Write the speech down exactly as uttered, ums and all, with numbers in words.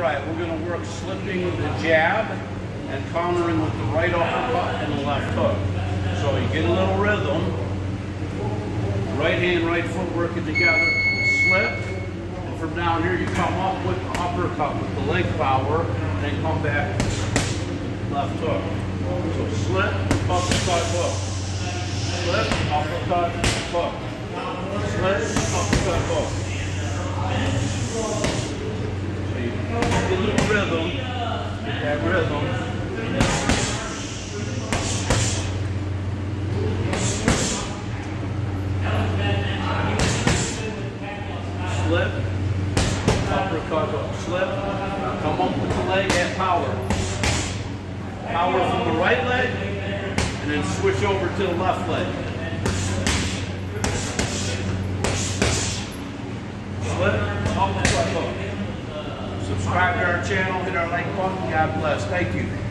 Right, we're going to work slipping the jab and countering with the right uppercut and the left hook. So you get a little rhythm, right hand, right foot working together, slip, and from down here you come up with the uppercut with the leg power, and then come back left hook. So slip, uppercut, hook. Slip, uppercut, hook. Slip, uppercut, hook. So you get a little rhythm, get that rhythm. Slip, uppercut, hook, slip, come up with the leg, add power. Power from the right leg, and then switch over to the left leg. Slip, uppercut, hook. Subscribe to our channel, hit our like button. God bless. Thank you.